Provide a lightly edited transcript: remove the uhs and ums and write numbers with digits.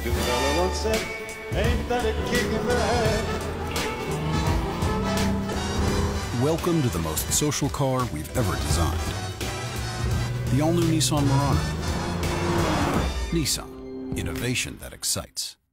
Good fella once said, ain't that a kick in the head? Welcome to the most social car we've ever designed. The all-new Nissan Murano. Nissan, innovation that excites.